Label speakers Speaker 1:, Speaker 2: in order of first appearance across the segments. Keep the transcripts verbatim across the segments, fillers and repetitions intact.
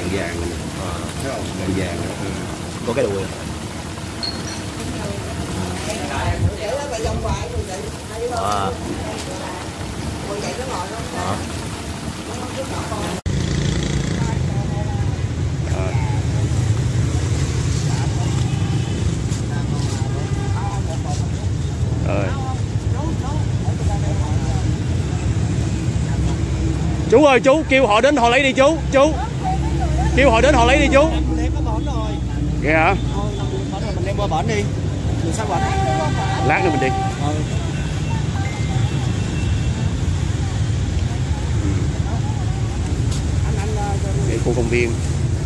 Speaker 1: vàng này. À, thấy không? Đèn vàng đó. Ừ.
Speaker 2: Có cái đùi. À. À.
Speaker 3: Rồi. Chú ơi, chú kêu họ đến họ lấy đi chú, chú. Kêu họ đến họ lấy đi chú. Vậy hả?
Speaker 2: Mình đem qua bển đi. Mình sát bển.
Speaker 3: Lát nữa mình đi.
Speaker 2: Ừ.
Speaker 3: Cái khu công viên.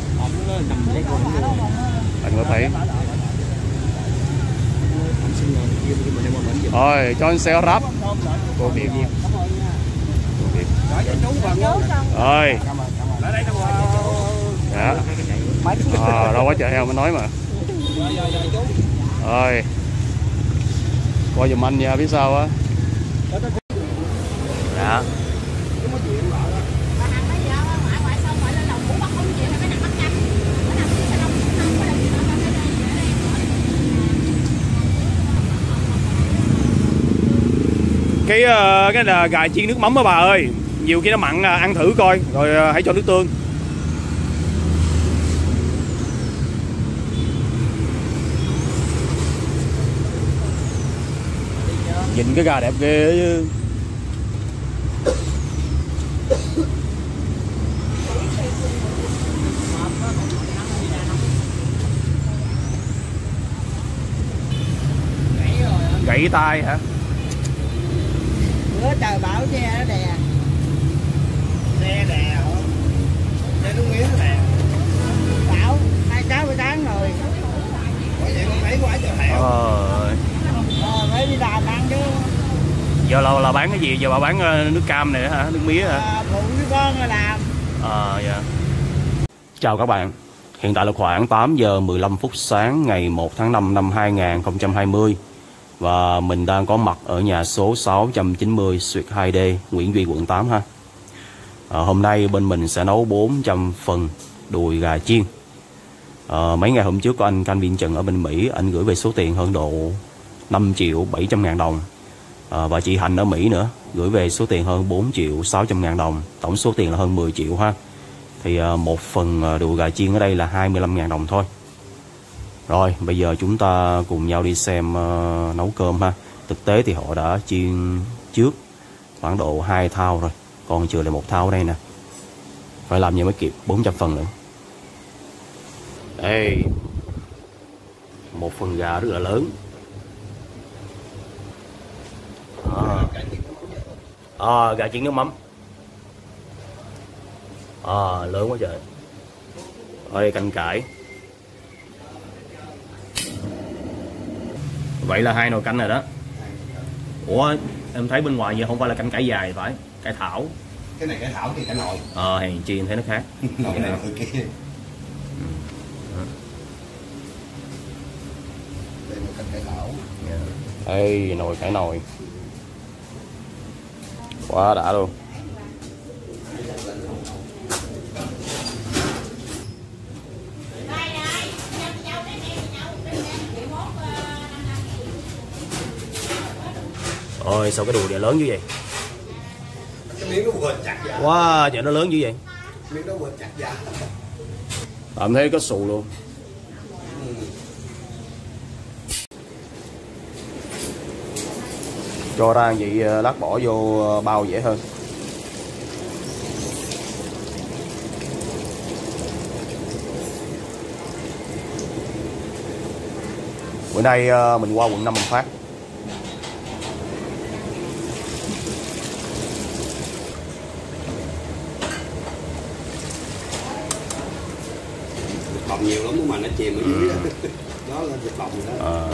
Speaker 3: Anh có thấy. Rồi, cho anh xe ráp. Cô Việt. Rồi. Dạ. À, đâu quá trời heo mới nói mà. Rồi. Coi giùm anh nha, biết sao á.
Speaker 2: Dạ.
Speaker 3: Cái cái là gà chiên nước mắm á bà ơi. Nhiều khi nó mặn, ăn thử coi rồi hãy cho nước tương. Nhìn cái gà đẹp ghê chứ. Gãy tay hả?
Speaker 4: Bữa trời bão xe nó đè.
Speaker 2: Xe đè hả? Xe nước miếng đè.
Speaker 4: Bão, hai sáu buổi sáng rồi.
Speaker 2: Ủa vậy con thấy quá trời heo.
Speaker 3: Ờ.
Speaker 4: Ờ, phải đi đàn ăn chứ.
Speaker 3: Giờ là, là bán cái gì? Giờ bà bán nước cam này hả? Nước mía hả?
Speaker 4: À, phụ với con rồi làm.
Speaker 3: À, dạ. Chào các bạn. Hiện tại là khoảng tám giờ mười lăm phút sáng ngày một tháng năm năm hai nghìn không trăm hai mươi. Và mình đang có mặt ở nhà số sáu trăm chín mươi Suite hai D, Nguyễn Duy, quận tám ha. À, hôm nay bên mình sẽ nấu bốn trăm phần đùi gà chiên. À, mấy ngày hôm trước có anh canh viên Trần ở bên Mỹ, anh gửi về số tiền hơn độ năm triệu bảy trăm ngàn đồng. À, và chị Hạnh ở Mỹ nữa, gửi về số tiền hơn bốn triệu sáu trăm ngàn đồng. Tổng số tiền là hơn mười triệu ha. Thì à, một phần đùi gà chiên ở đây là hai mươi lăm ngàn đồng thôi. Rồi, bây giờ chúng ta cùng nhau đi xem uh, nấu cơm ha. Thực tế thì họ đã chiên trước khoảng độ hai thao rồi. Còn chừa lại một thao ở đây nè. Phải làm như mới kịp bốn trăm phần nữa. Đây. Một phần gà rất là lớn. À, à gà chiên nước mắm. À, lớn quá trời. Rồi, canh cải. Vậy là hai nồi canh rồi đó. Ủa em thấy bên ngoài vậy không phải là canh cải dài phải, cải thảo.
Speaker 2: Cái này cải thảo thì cải nồi.
Speaker 3: Ờ hàng chi thấy nó khác.
Speaker 2: Nồi này nồi kia. Đây là canh cải thảo.
Speaker 3: Đây nồi cải nồi. Quá đã luôn. Ôi sao cái đùi này lớn như vậy?
Speaker 2: Cái miếng nó vừa chặt da.
Speaker 3: Wow, trời nó lớn như vậy.
Speaker 2: Miếng nó vừa chặt da.
Speaker 3: Tạm thấy có xù luôn.
Speaker 2: Ừ.
Speaker 3: Cho ra vậy lát bỏ vô bao dễ hơn. Bữa nay mình qua quận năm mình phát.
Speaker 1: Bồng nhiều lắm mà nó chìm ở dưới. Ừ. Đó là vịt bồng đó. À.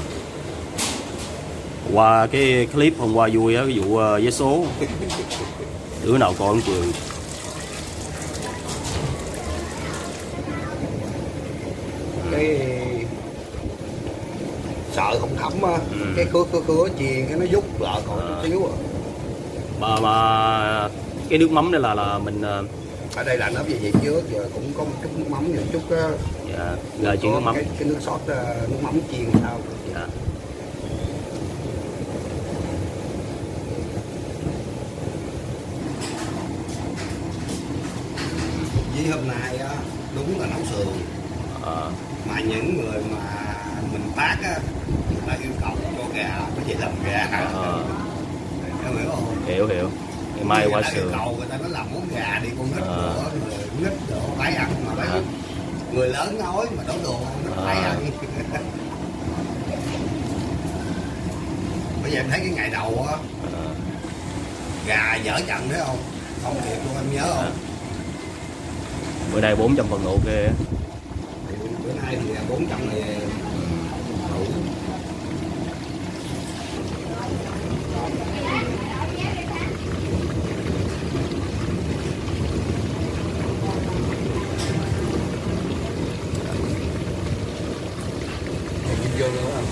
Speaker 3: Qua cái clip hôm qua vui á, cái vụ uh, vé số. Đứa nào coi cũng cười.
Speaker 2: Cái sợ không thấm á, ừ. Cái khứa khứa khứa chiên cái nó rút lại còn chút xíu à.
Speaker 3: Mà mà cái nước mắm đây là là mình
Speaker 1: Ở đây là nấu về vậy trước rồi cũng có một chút nước mắm một chút á.
Speaker 3: Dạ. Rồi chuyện nước mắm.
Speaker 1: Cái, cái nước sốt uh, nước mắm chiên sao.
Speaker 3: Dạ.
Speaker 1: Vì hôm nay á đúng là nấu sườn.
Speaker 3: À.
Speaker 1: Mà những người mà mình phát á người ta yêu cầu cho gà có thể làm gà. À. Em hiểu không?
Speaker 3: Hiểu hiểu. Ngày mai qua sườn.
Speaker 1: Yêu cầu người ta nó làm món gà đi, con nít
Speaker 3: À.
Speaker 1: nữa, người nít nữa phải ăn mà phải à. Người lớn nói mà đổ đồ nó phải
Speaker 3: À.
Speaker 1: ăn. Bây giờ em thấy cái ngày đầu á
Speaker 3: À.
Speaker 1: gà dở trận đấy không? Không thiệt luôn, em nhớ không?
Speaker 3: À. Bữa nay bốn trăm phần ok.
Speaker 1: Bữa nay thì bốn trăm này đủ. Vô nữa không?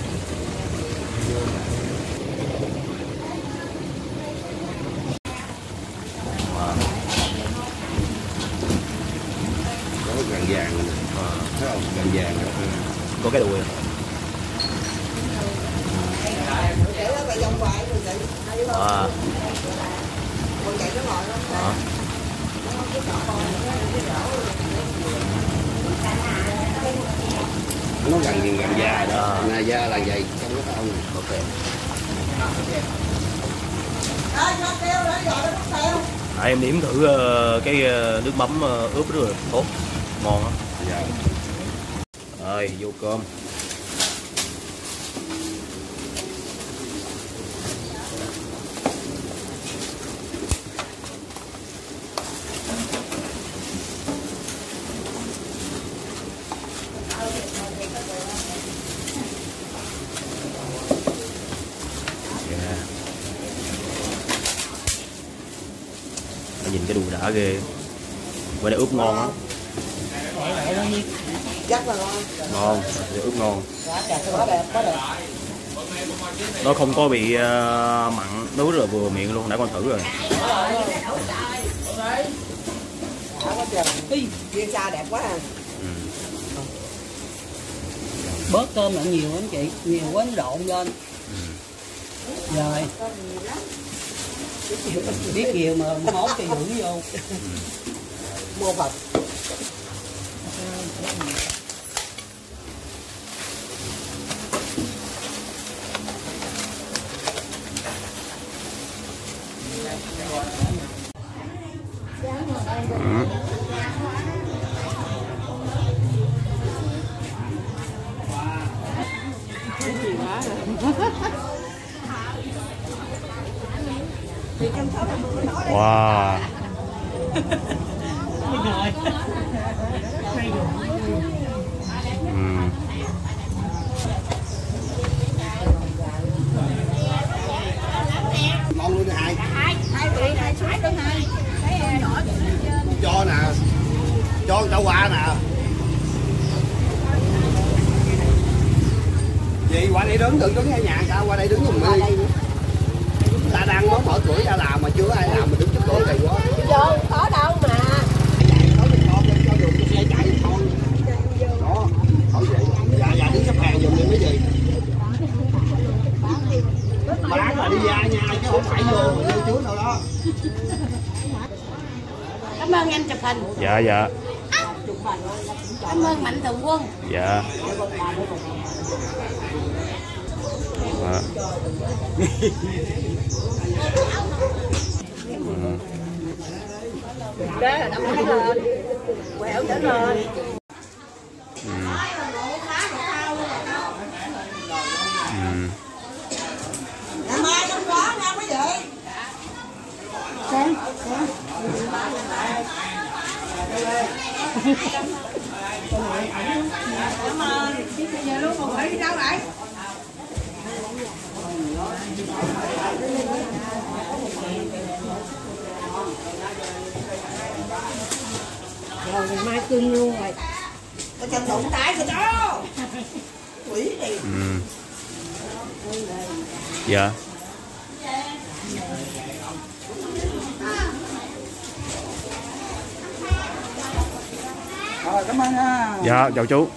Speaker 1: Có gần vàng rồi nè.
Speaker 3: À.
Speaker 1: Thấy không? Gần vàng rồi.
Speaker 3: Có cái đùi.
Speaker 4: Để nó lại vòng hoài rồi chạy.
Speaker 3: À.
Speaker 4: Còn chạy nó ngồi lắm.
Speaker 3: À.
Speaker 1: Nó gần gần gần da đó.
Speaker 3: À.
Speaker 1: Là da là vậy trong cái ông.
Speaker 3: Ok.
Speaker 4: Ê, nó kêu đó, giờ nó bắt theo.
Speaker 3: À, em nếm thử uh, cái uh, nước mắm uh, ướp rất là tốt, ngon á.
Speaker 1: Dạ.
Speaker 3: Rồi vô cơm. Yeah. Nhìn cái đùi đã ghê. Bữa nay ướp ngon á.
Speaker 4: Chắc là ngon.
Speaker 3: Ngon, để ướp ngon.
Speaker 4: Quá đẹp, quá đẹp.
Speaker 3: Nó không có bị uh, mặn, nó rất là vừa miệng luôn, đã con thử rồi.
Speaker 4: Viên xa đẹp quá à.
Speaker 3: Ừ.
Speaker 5: Bớt cơm lại nhiều lắm chị, nhiều quá nó độn lên.
Speaker 3: Ừ.
Speaker 5: Rồi biết nhiều mà mốt thì giữ vô.
Speaker 4: Mua Phật.
Speaker 3: Ừ. Wow. Ừ.
Speaker 1: Ngon luôn hai.
Speaker 4: Hai, hai vị, hai suối luôn hai. Cái nhỏ
Speaker 1: Cho nè. Cho người ta qua nè. Gì qua đây đứng, đừng đứng ở nhà sao, qua đây đứng giùm đi. Ta đang mới mở cửa ra làm mà chưa ai làm mà đứng trước cửa này quá.
Speaker 4: vô, có đâu mà.
Speaker 1: Đó, hỏi vậy. Dạ, dạ đứng xếp hàng giùm đi mấy gì. Bán là đi ra nha, chứ không phải vô mà vô trước đâu đó.
Speaker 6: Cảm ơn em chụp hình.
Speaker 3: Dạ dạ.
Speaker 6: Cảm ơn Mạnh Thường Quân.
Speaker 3: Dạ. À. Ừ.
Speaker 4: Đó là đâm cái lên. Quẹo trở lên.
Speaker 3: Ừ. Ừ.
Speaker 4: Ngày mai không có nha quý vị.
Speaker 6: Xem, xem.
Speaker 4: Cảm ơn. Giờ luôn một phải đi đâu vậy?
Speaker 6: Rồi ngày mai cưng luôn rồi.
Speaker 4: Có chân đụng tay rồi đó. Quỷ đi.
Speaker 3: Ừ. Dạ.
Speaker 5: Rồi, cảm ơn nha.
Speaker 3: Dạ, chào chú.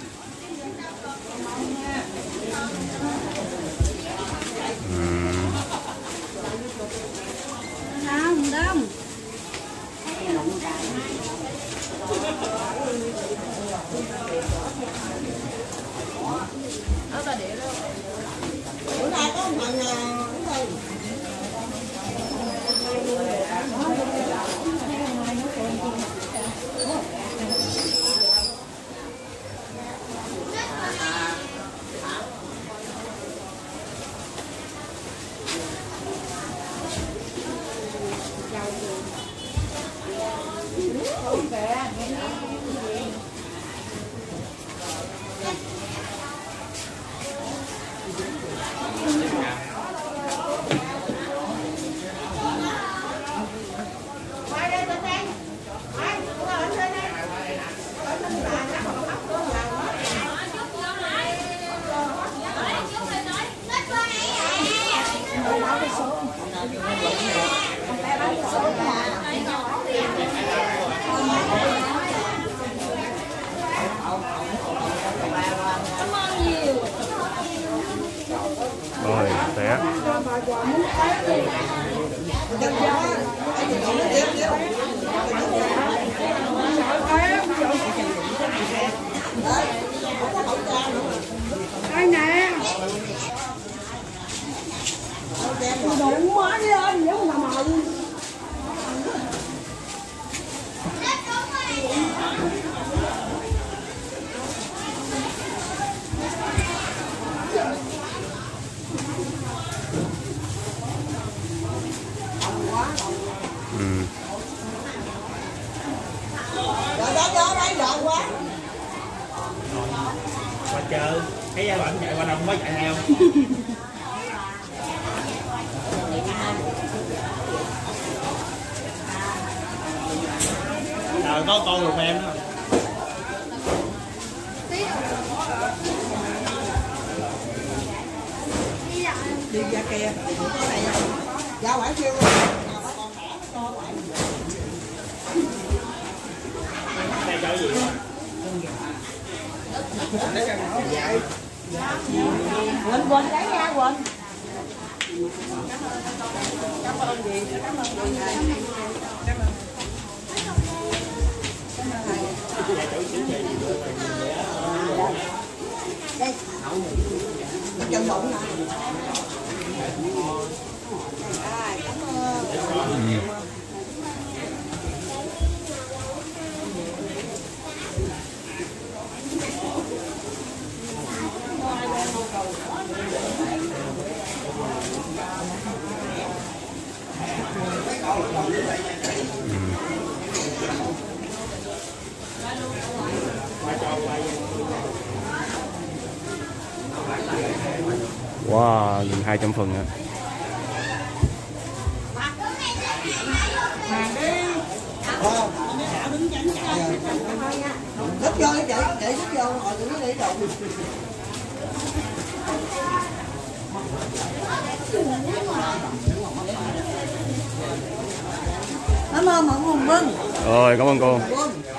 Speaker 6: Đông, đông. Bữa nay có một thằng
Speaker 3: Rồi, té.
Speaker 6: đây nè. Đủ má đi anh, nếu mà màu.
Speaker 3: Ừ.
Speaker 6: Rồi đó đó đấy giận quá.
Speaker 2: Qua chơi, thấy gia bạn chạy qua đâu mới chạy theo. Trời có con lùm em đó.
Speaker 5: Đi ra kia, cái này ra ngoài kêu.
Speaker 2: Đây chơi gì?
Speaker 6: Quỳnh Quỳnh đấy nha Quỳnh.
Speaker 5: Đây. Chân bụng nè.
Speaker 3: Wow, nhìn hai trăm phần à.
Speaker 5: Đứt vô chị, chị đứt vô rồi tụi nó đi đâu. Cảm ơn mọi người Vân.
Speaker 3: Rồi, cảm ơn cô.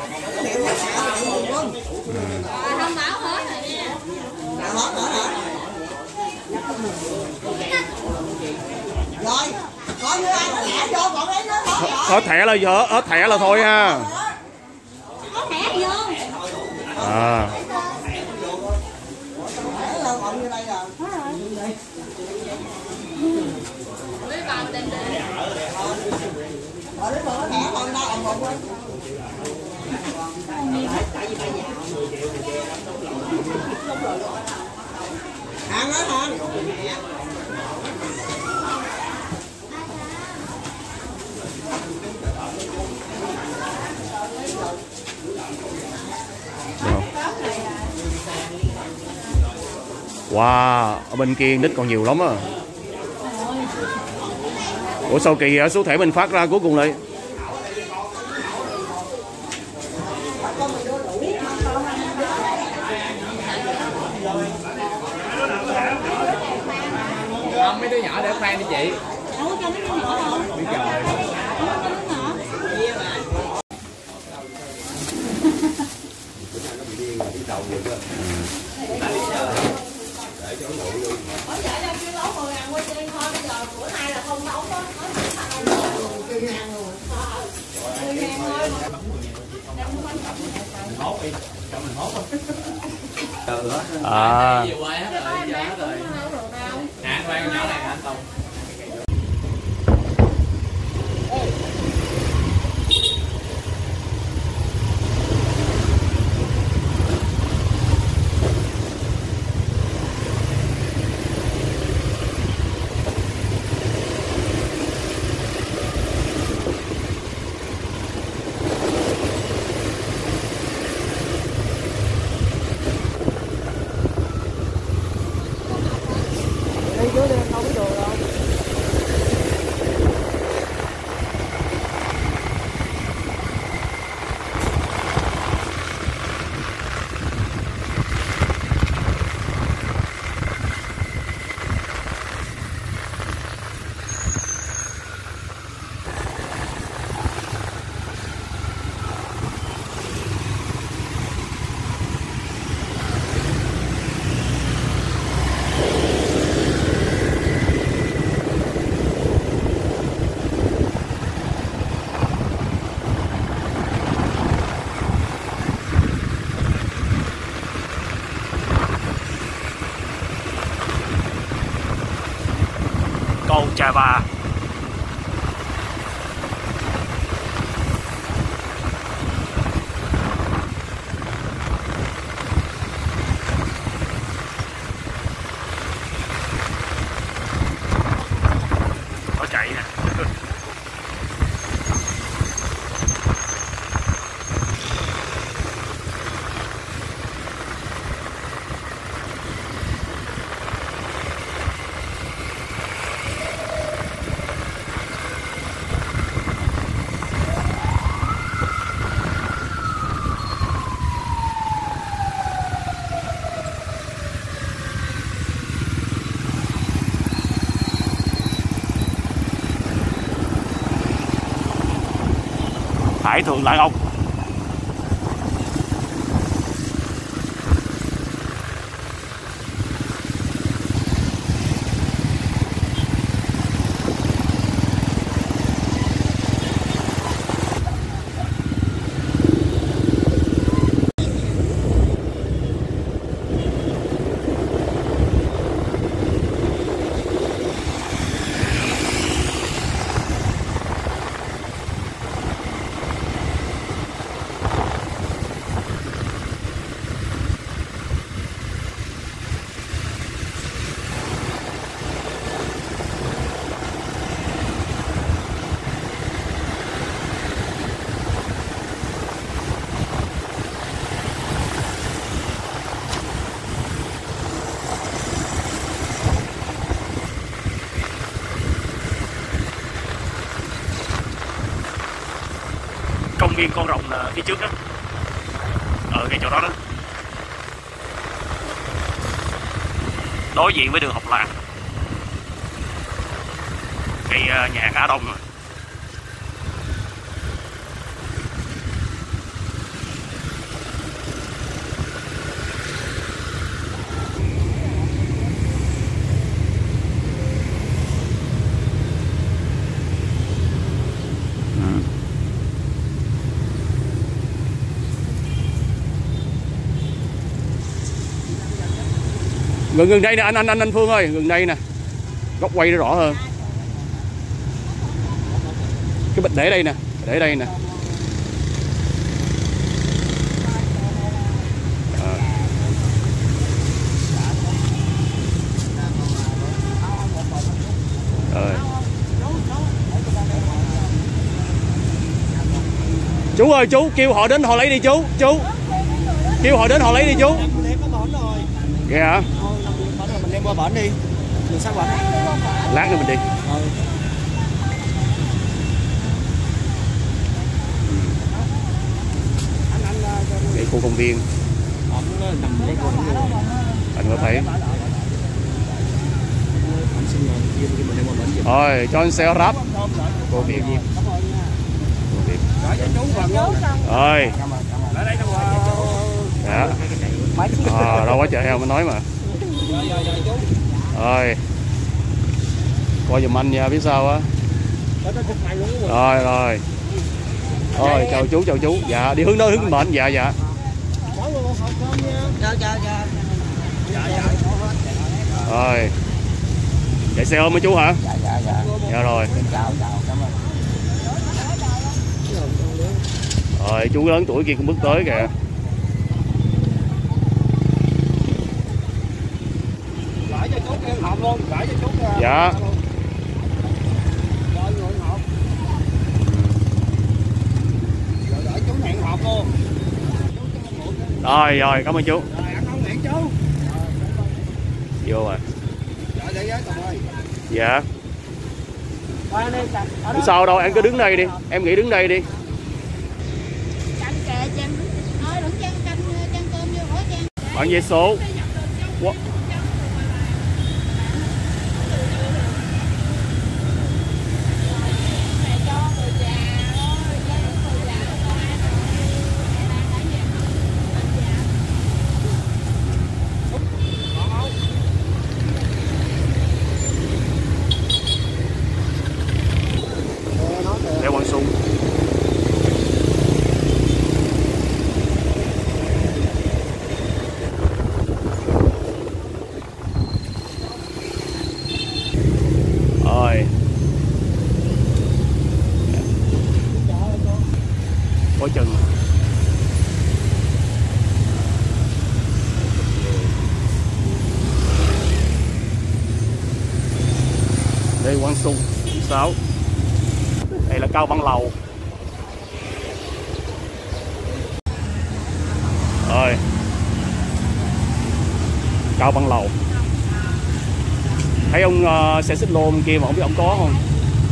Speaker 6: Không báo hết rồi nha.
Speaker 5: Hết rồi hả? Rồi, coi như ai mà lẻ vô bọn ấy nó hết rồi.
Speaker 3: Hết thẻ là giờ, hết thẻ là thôi ha.
Speaker 6: Có thẻ vô.
Speaker 3: À.
Speaker 5: Thẻ là bọn như đây rồi.
Speaker 6: Lấy vào đem đi.
Speaker 5: Rồi đến bữa thẻ còn đâu ông bụng. Hàng đó hàng.
Speaker 3: Wow, ở bên kia nít còn nhiều lắm á. Ủa sao kỳ vậy? Số thẻ mình phát ra cuối cùng lại
Speaker 2: Không, mấy đứa nhỏ để khoan đi chị.
Speaker 6: Ủa cho mấy đứa nhỏ không?
Speaker 2: Biết trời.
Speaker 3: À. Cầu Trà Bà. Có chạy nè. Hải Thượng Lãn Ông. Công viên Con Rồng là phía trước đó, ở ngay chỗ đó đó, đối diện với đường Học Làng, cái nhà hàng Á Đông rồi. Gần gần đây nè anh anh anh anh Phương ơi, gần đây nè, góc quay nó rõ hơn. Cái bịch để đây nè, để đây nè. À. Rồi. Chú ơi, chú kêu họ đến họ lấy đi chú, chú. Kêu họ đến họ lấy đi chú. Vậy hả?
Speaker 2: Mình đem qua bển đi. Mình sang bển.
Speaker 3: Lát nữa mình đi.
Speaker 2: Ừ.
Speaker 3: Cái khu công viên. Anh có thấy. Rồi, cho anh xe ráp. Cô Việt. Rồi. Dạ. À, đâu quá trời heo mới nói mà. Rồi coi giùm anh nha, biết sao á. Rồi rồi rồi chào chú, chào chú. Dạ đi hướng đó, hướng mệnh. Dạ dạ rồi chạy xe ôm với chú hả?
Speaker 2: Dạ dạ dạ.
Speaker 3: Dạ rồi.
Speaker 2: Chào chào, cảm ơn.
Speaker 3: Rồi chú lớn tuổi kia cũng bước tới kìa.
Speaker 2: Gửi cho chú cái hộp luôn, gửi cho chú.
Speaker 3: Dạ.
Speaker 2: Rồi người hộp. Rồi gửi chú hẹn hộp luôn.
Speaker 3: Rồi rồi cảm ơn chú.
Speaker 2: Rồi ăn không hẹn chú.
Speaker 3: Vô rồi.
Speaker 2: Rồi để với Tùng ơi.
Speaker 3: Dạ. Không sao đâu, em cứ đứng đây đi. Em nghĩ đứng đây đi. Bạn vé số. What? Lễ Quang Sung. Rồi. Có chừng. Lễ Quang Sung sáu. Đây là Cao Băng Lầu. Rồi. Cao Băng Lầu. Thấy ông uh, xe xích lô bên kia mà không biết ông có không?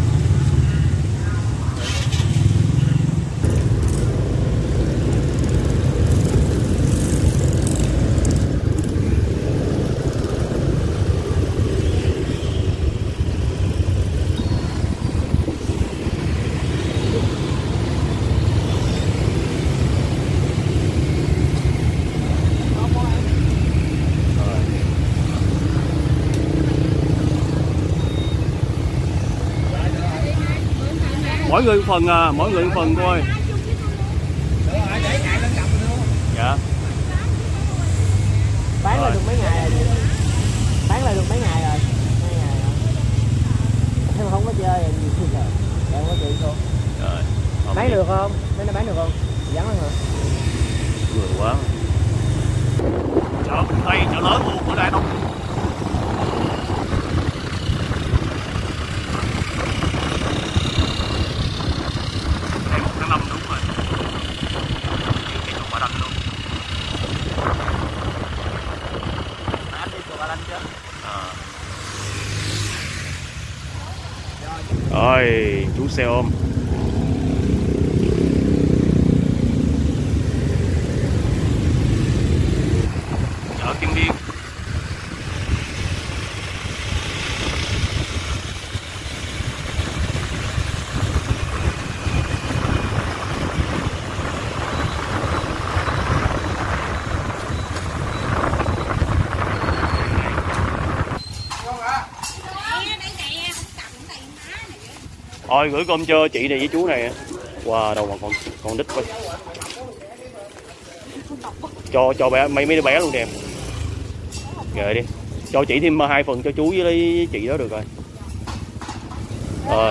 Speaker 3: Mỗi người một phần à, mỗi người một phần thôi. Dạ.
Speaker 5: Bán là được mấy ngày rồi. Bán là được mấy ngày rồi. Mấy ngày rồi. Em không có chơi rồi nhiều khi rồi. Em có chị không?
Speaker 3: Rồi.
Speaker 5: Bán được không? Mấy nó bán được không? Vắng lắm hả?
Speaker 3: Người quá. Chợ đây chợ lớn luôn, ở đây đâu. Năm đúng rồi. Bà Đanh luôn. Anh đi chùa Bà Đanh chưa? À. Rồi, chú xe ôm. Chợ Kiên Điên. Thôi gửi cơm cho chị này với chú này. Wow, đâu mà còn còn đít quá. Cho cho bé mấy mấy đứa bé luôn đẹp. Rồi đi. Cho chị thêm hai phần cho chú với chị đó được rồi. Rồi.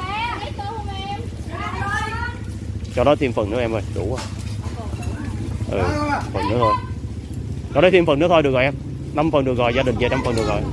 Speaker 3: Cho nó thêm phần nữa em ơi, đủ rồi. Ừ, phần nữa thôi. Cho nó thêm phần nữa thôi được rồi em. năm phần được rồi, gia đình về năm phần được rồi.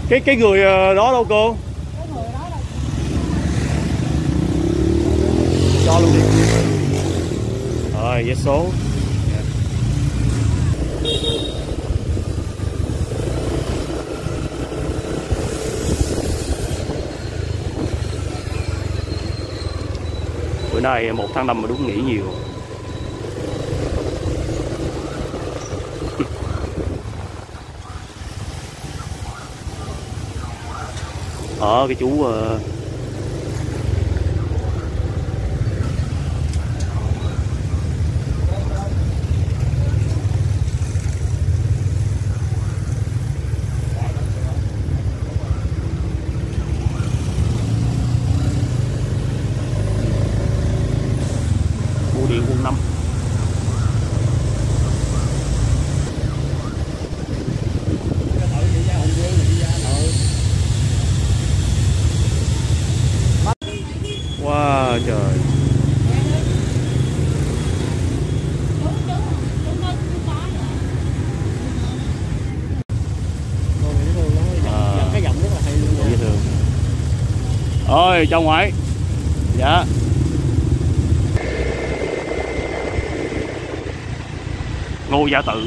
Speaker 3: Cái cái người đó đâu cô?
Speaker 6: Cái người đó là
Speaker 3: Cho luôn đi. Rồi vé số. Bữa nay một tháng năm mà đúng nghỉ nhiều. Ở cái chú uh... bưu điện quận năm. Wow trời.
Speaker 5: À, cái giọng rất là hay luôn.
Speaker 3: Dễ thương. Ôi chào ngoại. Dạ. Ngô Gia Tự.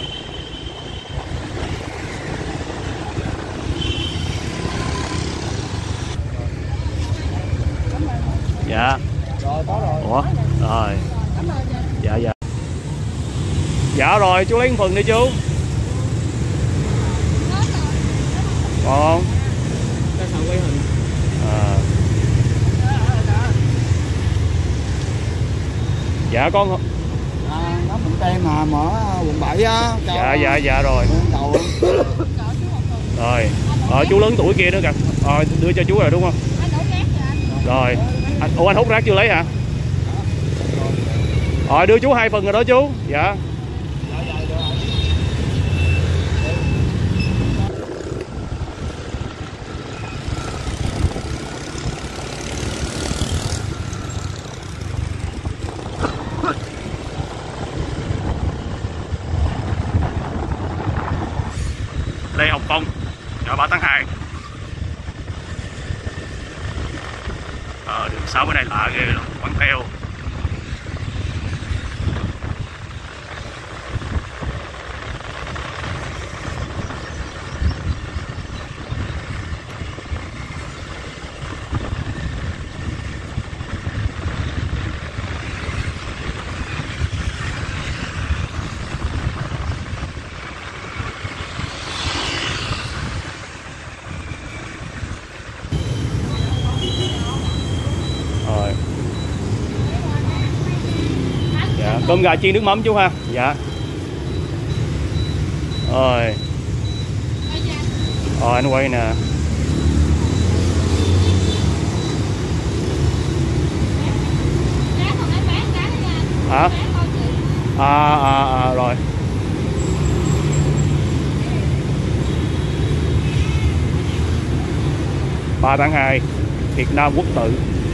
Speaker 3: Dạ.
Speaker 5: Rồi có rồi.
Speaker 3: Ủa? Rồi. Dạ dạ. Dạ rồi, chú lấy một phần đi chú. Còn không?
Speaker 5: Cái thằng quay hình.
Speaker 3: À. Dạ con.
Speaker 2: À, nó Bình Tây mà mở quận bảy á.
Speaker 3: Dạ dạ dạ rồi.
Speaker 2: Đầu.
Speaker 3: Rồi. Ờ, chú lớn tuổi kia nữa kìa. Ờ, đưa cho chú rồi đúng không? Rồi. Anh, ủa anh hút rác chưa lấy hả? Rồi đưa chú hai phần rồi đó chú. Dạ. Lê Hồng Phong, ngõ ba tháng hai. Ờ, đường sáu bữa nay lạ ghê luôn, quán keo. Rồi. Dạ, cơm gà chiên nước mắm chú ha. Dạ. Rồi. Rồi anh quay nè. Hả? À, à, à rồi. ba tháng hai Việt Nam Quốc tự.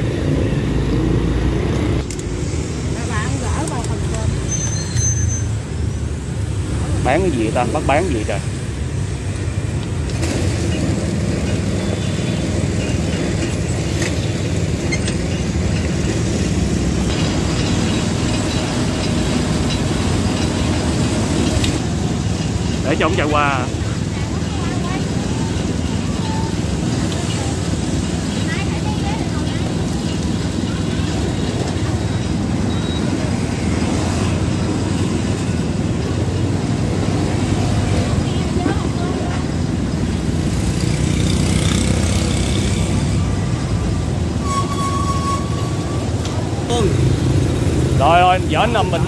Speaker 3: Bán cái gì ta? Bắt bán gì trời? Để cho ông chạy qua. Rồi rồi, giờ anh nằm mình.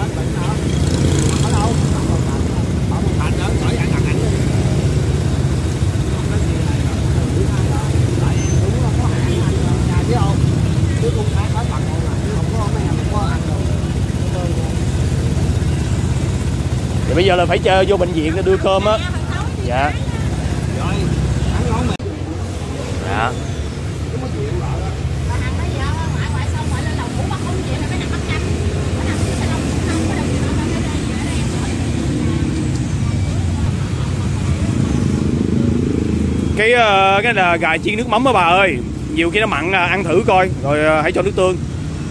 Speaker 3: Thì bây giờ là phải chờ vô bệnh viện để đưa cơm á. Dạ. Dạ. Cái cái là gà chiên nước mắm đó bà ơi. Nhiều khi nó mặn, ăn thử coi rồi hãy cho nước tương.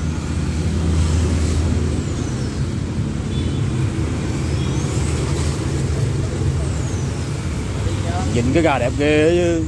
Speaker 3: Nhìn cái gà đẹp ghê chứ.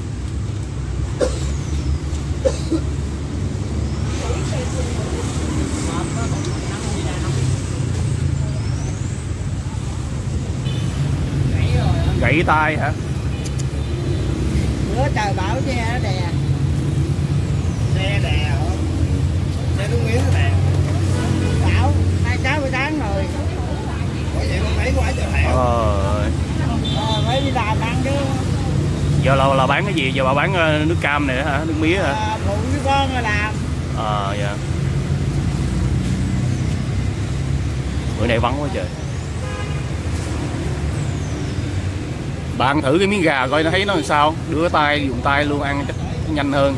Speaker 3: Gãy tay hả?
Speaker 2: Bữa trời bão xe nó đè. Xe đè hả? Xe đúng nghĩa nó đè. Bão hai sáu buổi sáng rồi. Có vậy con thấy quá trời hẻo.
Speaker 3: Ờ.
Speaker 2: Ờ, phải đi làm ăn chứ.
Speaker 3: Giờ là, là bán cái gì? Giờ bà bán nước cam này hả? Nước mía hả?
Speaker 2: À, phụ với con rồi làm.
Speaker 3: Ờ à, dạ. Bữa nay vắng quá trời. Bà ăn thử cái miếng gà coi nó thấy nó làm sao. Đưa tay, dùng tay luôn ăn chắc nhanh hơn.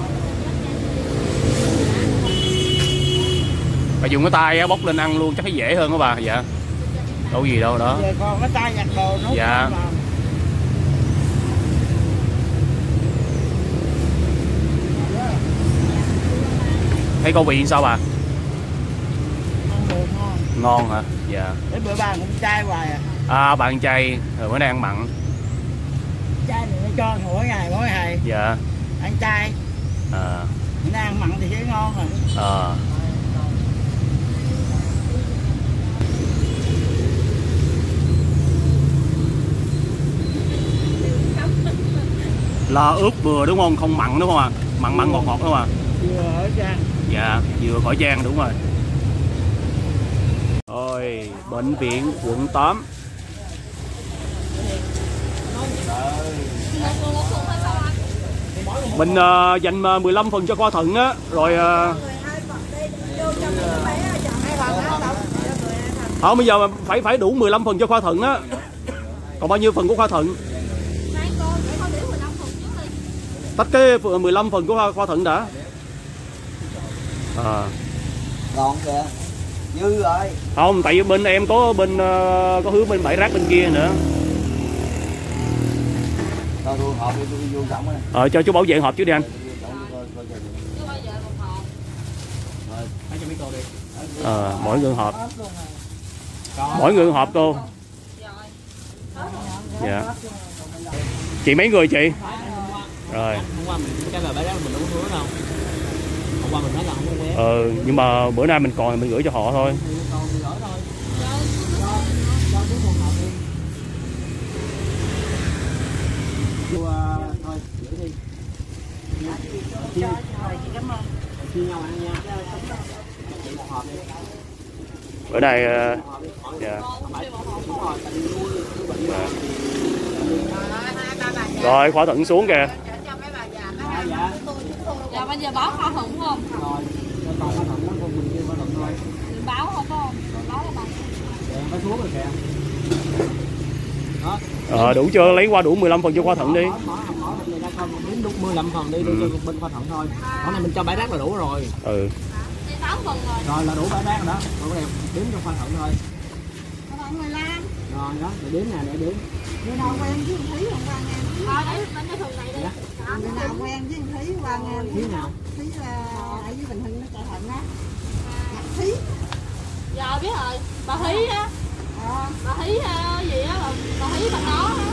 Speaker 3: Bà dùng cái tay bóc lên ăn luôn chắc thấy dễ hơn đó bà. Dạ. Đâu gì đâu đó.
Speaker 2: Giờ còn cái tay giặt đồ nó.
Speaker 3: Dạ. Thấy con vị sao bà?
Speaker 2: Ăn được ngon.
Speaker 3: Ngon hả? Dạ.
Speaker 2: Để bữa bà cũng chay hoài à.
Speaker 3: À bạn chay, rồi bữa nay ăn mặn.
Speaker 2: Chay thì nó cho mỗi ngày mỗi ngày.
Speaker 3: Dạ.
Speaker 2: Ăn chay.
Speaker 3: À.
Speaker 2: Bữa nay ăn mặn thì sẽ ngon rồi.
Speaker 3: À. Là ướp vừa đúng không? Không mặn đúng không ạ? À? Mặn mặn ngọt ngọt đúng không ạ? À?
Speaker 2: Vừa ở Trang.
Speaker 3: Dạ, vừa khỏi Trang đúng rồi. Rồi, bệnh viện quận tám. Mình uh, dành mười lăm phần cho khoa thận á, rồi uh... không, bây giờ phải phải đủ mười lăm phần cho khoa thận á. Còn bao nhiêu phần của khoa thận? Tách cái mười lăm phần của khoa, khoa thận đã. À.
Speaker 2: Còn kìa. Dư rồi.
Speaker 3: Không, tại vì bên em có bên uh, có hướng bên bãi rác bên kia nữa.
Speaker 2: Cho tôi hộp đi, tôi đi vô trọng rồi.
Speaker 3: Ờ, cho chú bảo vệ hộp chứ đi anh. Ờ, mỗi người hộp. Mỗi người hộp cô. Dạ. Chị mấy người chị? Rồi.
Speaker 5: Hôm qua mình cái là bãi rác mình đâu có hứa đâu. Hôm qua mình nói là không có vé.
Speaker 3: Ừ, nhưng mà bữa nay mình còn mình gửi cho họ thôi.
Speaker 5: Thôi, gửi đi. Chia, chia nhau ăn nha. Chị một hộp đi.
Speaker 3: Bữa nay uh, dạ. Rồi khoa thận xuống kìa.
Speaker 4: Dạ bây giờ báo khoa thận không?
Speaker 5: Rồi, còn khoa thận nó còn mình kêu khoa thận thôi.
Speaker 4: Mình báo không có không? Báo là bằng.
Speaker 5: Dạ, có xuống rồi kìa. Đó.
Speaker 3: Ờ, đủ chưa? Lấy qua đủ mười lăm phần cho khoa thận đi.
Speaker 5: Mở mở mở người ta không đến đúng mười lăm phần đi, đưa cho bên khoa thận thôi. Hôm nay mình cho bãi rác là đủ rồi.
Speaker 3: Ừ.
Speaker 4: tám phần rồi.
Speaker 5: Rồi là đủ bãi rác rồi đó. Rồi cái này đếm cho khoa thận thôi.
Speaker 4: Khoa thận mười lăm.
Speaker 5: Rồi đó, để đếm nè, để đếm.
Speaker 6: Người nào quen với Thúy không qua nghe.
Speaker 4: Rồi đấy, bên cái thường này đi.
Speaker 6: Người nào quen với Thúy qua nghe.
Speaker 5: Thúy nào?
Speaker 6: Thúy là ở dưới Bình Hưng nó chạy thận á. Thúy.
Speaker 4: Dạ biết rồi. Bà Thúy á.
Speaker 6: À.
Speaker 4: Bà Thúy gì á, bà, bà Thúy bà đó á.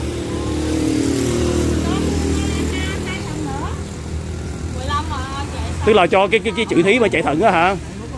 Speaker 4: mười lăm mà chạy.
Speaker 3: Tức là cho cái cái, cái chữ thí mà chạy thận á hả?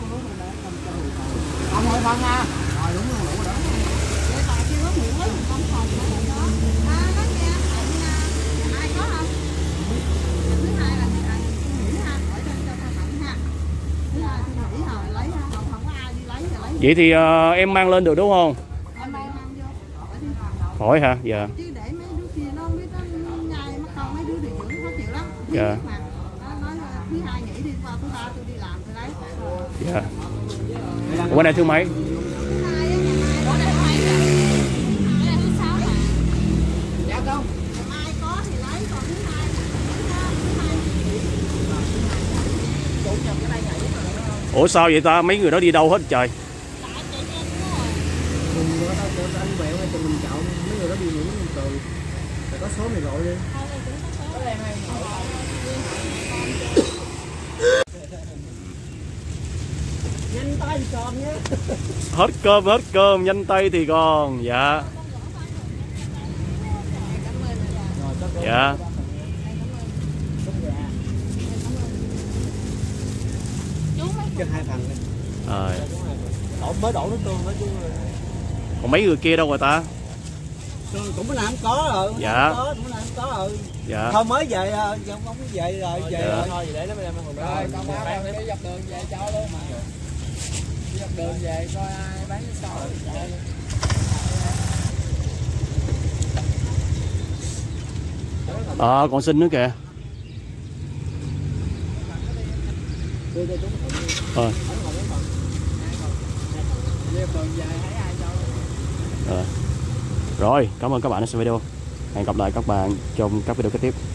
Speaker 5: Không hỏi phân nha. Rồi đúng rồi, đủ rồi đó.
Speaker 6: Để bà kêu có miệng với con phòng nữa đó. À, nó nghe thận ai có không? Thứ hai là thằng Mỹ ha, hỏi cho cho thận ha. Thứ hai thì Mỹ rồi lấy ha, còn không có ai đi lấy thì lấy.
Speaker 3: Vậy thì uh, em mang lên được đúng không?
Speaker 6: Em mang mang vô.
Speaker 3: Hỏi hả? Dạ.
Speaker 6: Chứ để mấy đứa kia nó biết nó nhai mất công mấy đứa điều dưỡng khó chịu lắm.
Speaker 3: Dạ.
Speaker 6: Nó nói là thứ hai nghỉ đi, qua thứ ba tôi đi làm tôi lấy.
Speaker 3: Dạ. Bữa nay thứ mấy?
Speaker 6: Thứ hai á, ngày mai.
Speaker 4: Bữa nay thứ mấy rồi? Bữa nay thứ sáu mà.
Speaker 6: Dạ không. Ngày mai có thì lấy, còn thứ hai thì thứ hai nghỉ. Chủ nhật ở đây nghỉ rồi.
Speaker 3: Ủa sao vậy ta? Mấy người đó đi đâu hết trời?
Speaker 5: Mình bữa đó cho anh bẹo hay cho mình chọn mấy người đó đi ngủ mình cười. Rồi có số này gọi đi. tay thì còn nhé.
Speaker 3: Hết cơm hết cơm, nhanh tay thì còn. Dạ. Dạ.
Speaker 5: Cho hai phần đi.
Speaker 3: Rồi.
Speaker 5: Đổ mới đổ nước tương nữa chứ.
Speaker 3: Còn mấy người kia đâu rồi ta?
Speaker 5: Cũng bữa nào không có rồi.
Speaker 3: Dạ.
Speaker 5: Không có, bữa nào không có rồi.
Speaker 3: Dạ.
Speaker 5: Thôi mới về thôi, không không về rồi, về
Speaker 3: dạ.
Speaker 5: rồi. Thôi để nó đem rồi. Rồi, con báo rồi, cái dọc đường về cho luôn mà. Đi dọc đường về coi ai bán cái xôi.
Speaker 3: Ờ, à, còn xin nữa kìa. Ờ. À. Rồi, cảm ơn các bạn đã xem video. Hẹn gặp lại các bạn trong các video kế tiếp.